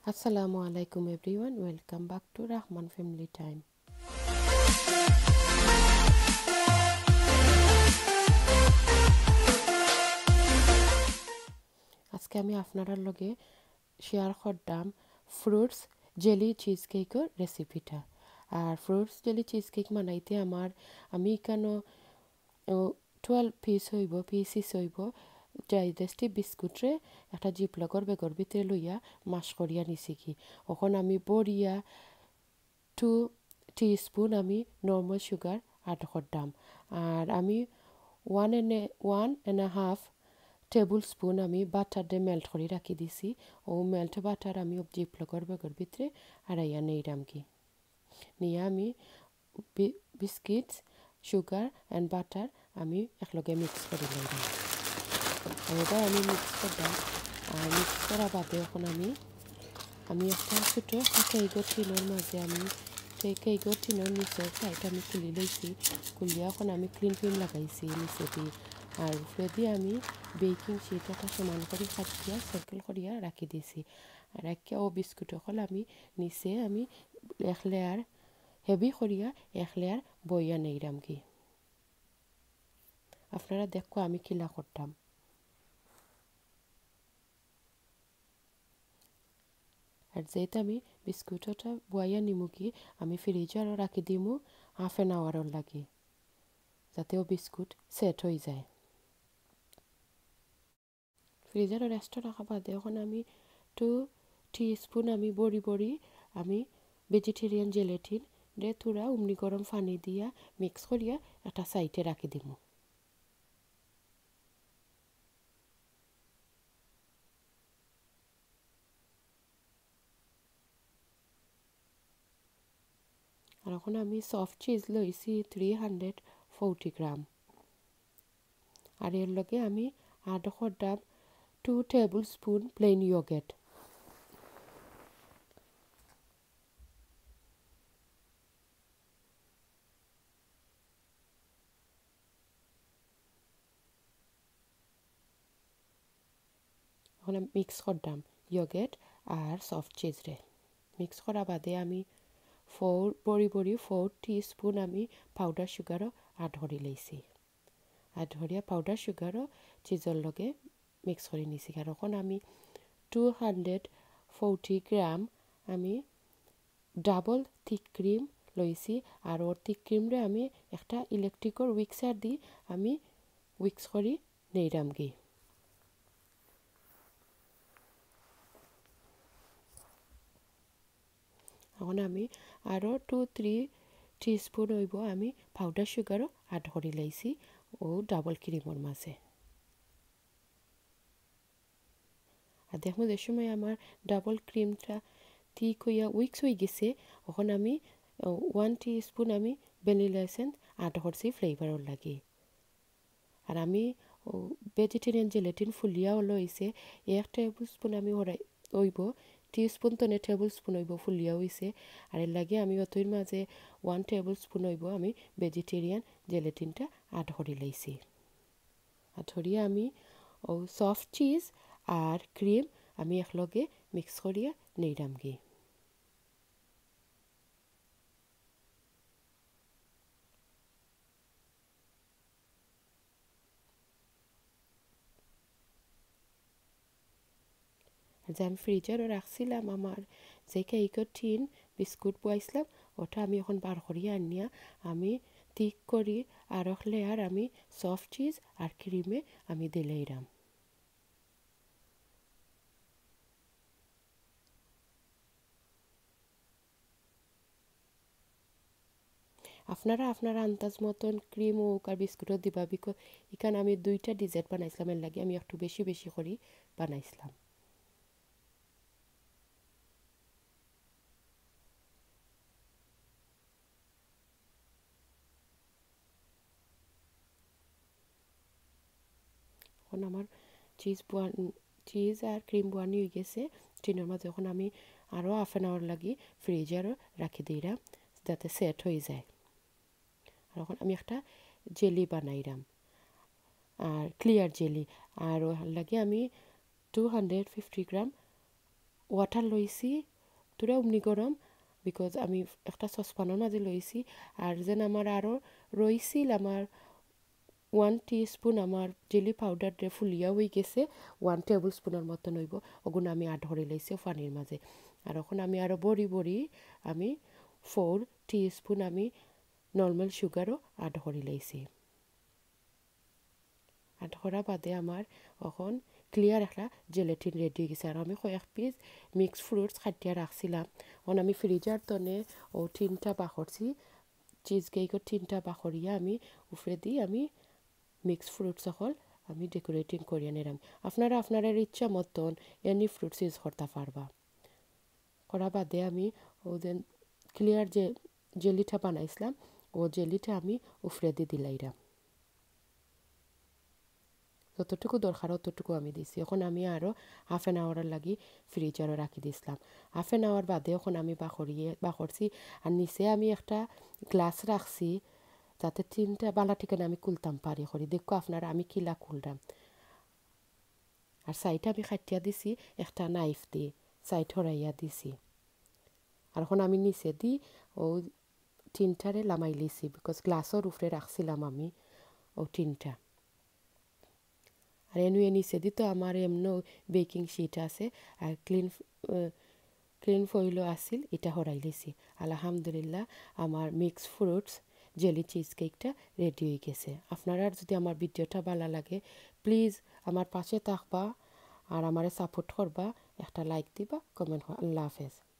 Assalamu alaikum everyone, welcome back to Rahman Family Time. আজকে আমি আপনার লগে শেয়ার করলাম ফ্রুটস জেলি চিজ কেকের রেসিপিটা। আর ফ্রুটস জেলি চিজ কেক বানাইতে আমি এখানে 12 পিসিস হইব ডাইজেস্টিভ বিস্কুটরে একটা জিপলকর বেগর ভিতরে লইয়া মাস করিয়া নিছি কি। এখন আমি বড়িয়া 2 টিস্পুন আমি নর্মাল সুগার অ্যাড করলাম। আর আমি 1.5 টেবিল স্পুন আমি বাটার দিয়ে মেল্ট করে রাখি দিছি। ও মেল্ট বাটার আমি জিপলকর বেগর ভিতরে আড়াইয়া নেইরাম কি নিয়ে আমি বিস্কিটস সুগার অ্যান্ড বাটার আমি একলগে মিক্স করে লইলাম। এবার আমি মিক্স করলাম। আর মিক্স করা বাদে এখন আমি একটা ছোটো কেকের টিনের মাঝে আমি কেকের টিনের নিচে সাইড আমি খুলি লইছি। খুলিয়া এখন আমি ক্লিন ফিল্ম লাগাইছি নিচে দিয়ে। আর উপরে দিয়ে আমি বেকিং শিট একটা সমান করে কাটিয়া সার্কেল করিয়া রাখি দিয়েছি। আর রাখিয়া ও বিস্কুট হল আমি নিচে আমি এক লেয়ার হেভি করিয়া এক লেয়ার বইয়া নেইরাম কি। আপনারা দেখো আমি কিলা করতাম। আর যেহেতু আমি বিস্কুটটা বইয়া নিমু কি আমি ফ্রিজে আরও রাখি দিমু হাফ অ্যান আওয়ারের লাগে, যাতে ও বিস্কুট সেট হয়ে যায়। ফ্রিজের রেস্টে রাখা বাদে এখন আমি 2 টিস্পুন আমি বড়ি আমি ভেজিটেরিয়ান জেলেটিন দিয়ে তুরা উমনি গরম পানি দিয়া মিক্স করিয়া একটা সাইডে রাখি দিমু। আর এখন আমি সফট চিজ লইছি 340 গ্রাম। আর এর লগে আমি অ্যাড করলাম 2 টেবিল স্পুন প্লেন ইয়োগেট। এখন আমি মিক্স করলাম ইয়োগেট আর সফট চিজ রে। মিক্স করা বাদে আমি 4 টিস্পুন আমি পাউডার সুগারও অ্যাড করে লইছি। আর ধরিয়া পাউডার সুগারও চিজের লগে মিক্স করে নিছি। আর এখন আমি 240 গ্রাম আমি ডাবল থিক ক্রিম লইছি। আর ওর থিক ক্রিমরে আমি একটা ইলেকট্রিকর উইক্সার দি আমি উইক্স করি নেইরাম গি। এখন আমি আরও 2-3 টিস্পুন হইব আমি পাউডার সুগারও অ্যাড করে লাইছি ও ডাবল ক্রিমের মাঝে। আর দেখুন যে সময় আমার ডাবল ক্রিমটা ঠিক হইয়া উইক্স হয়ে গেছে, এখন আমি 1 টিস্পুন আমি ভ্যানিলা এসেন্স অ্যাড করছি ফ্লেভারের লাগে। আর আমি ভেজিটেরিয়ান জেলেটিন ফুলিয়া হলো হয়েছে 1 টেবিল স্পুন আমি হইব টিস্পুন তো টেবিল স্পুন হইব ফুলিয়া হয়েছে। আর এর লাগে আমি অতই মাঝে 1 টেবিল স্পুন হইব আমি ভেজিটেরিয়ান জেলেটিনটা অ্যাড করে লাইছি। আর ধরিয়া আমি সফট চিজ আর ক্রিম আমি একলগে মিক্স করিয়া নেইরাম গে। যে আমি ফ্রিজারও রাখছিলাম আমার যে কেকের টিন বিস্কুট বয়াইছিলাম ওটা আমি এখন বার করিয়া আনিয়া আমি ঠিক করি আর এক লেয়ার আমি সফট চিজ আর ক্রিমে আমি দিলাইরাম। আপনারা আপনার আন্দাজ মতন ক্রিম হোক আর বিস্কুটও দিবা। বিকজ এখানে আমি 2টা ডিজার্ট বানাইছিলাম, এর লাগে আমি একটু বেশি বেশি করি বানাইছিলাম। এখন আমার চিজ আর ক্রিম বোয়ানি হয়ে গেছে টিনের মাঝে। এখন আমি আরও হাফ অ্যান আওয়ার লাগি ফ্রিজে আরও রাখি দিইরাম যাতে সেট হয়ে যায়। আর এখন আমি একটা জেলি বানাইরাম আর ক্লিয়ার জেলি। আর ওর লাগে আমি 250 গ্রাম ওয়াটার লইছি তোরা অমনি গরম বিকজ আমি একটা সসপ্যানের মাঝে লইছি আর যেন আমার আরও রইছিল আমার 1 টিস্পুন আমার জেলি পাউডার দিয়ে ফুলিয়া হয়ে গেছে 1 টেবিল স্পুনের মতন হইব ওগুলো আমি ধরে লইছি পানির মাঝে আর এখন আমি আরও বড়ি আমি 4 টিস্পুন আমি নর্মাল সুগারও ধরে লইছি ধরা বাদে আমার এখন ক্লিয়ার একটা জেলেটিন রেডি হয়ে গেছে আর আমি কয়েক পিস মিক্স ফ্রুটস খাটিয়া রাখছিলাম এখন আমি ফ্রিজার তনে ও 3টা বাখরছি চিজ কেকের 3টা বাখরিয়া আমি উপরে দিই আমি মিক্স ফ্রুটস সকল আমি ডেকোরেটিং করিয়া নিলাম আপনারা আপনার ইচ্ছা মতন এনি ফ্রুটস ইউজ করতে পারবা করা বাদে আমি ওদের ক্লিয়ার যে জেলিটা বানাইছিলাম ও জেলিটা আমি উপরে দিয়ে দিলাইরাম যতটুকু দরকার ততটুকু আমি দিছি এখন আমি আরও হাফ অ্যান আওয়ারের লাগি ফ্রিজারও রাখি দিছিলাম হাফ অ্যান আওয়ার বাদে এখন আমি বাখরছি আর নিচে আমি একটা গ্লাস রাখছি যাতে 3টা বালা ঠিকানা আমি খুলতাম পারি করি দেখো আপনারা আমি কিলা খুললাম আর সাইডে আমি খাটিয়া দিছি একটা নাইফ দিয়ে সাইড হরাইয়া দিছি আর এখন আমি নিচে দিই ও 3টারে লামাই লিছি বিকজ গ্লাসের উপরে রাখছিলাম আমি ও 3টা আর এনুয়ে নিচে দিই তো আমার এমনও বেকিং শিট আছে আর ক্লিন ফয়েলও আসিল এটা হরাই লিছি আলহামদুলিল্লাহ আমার মিক্স ফ্রুটস জেলি চিজ কেকটা রেডি হয়ে গেছে আপনারা যদি আমার ভিডিওটা ভালো লাগে প্লিজ আমার পাশে থাকবা আর আমারে সাপোর্ট করবা একটা লাইক দিবা কমেন্ট আল্লাহ হাফেজ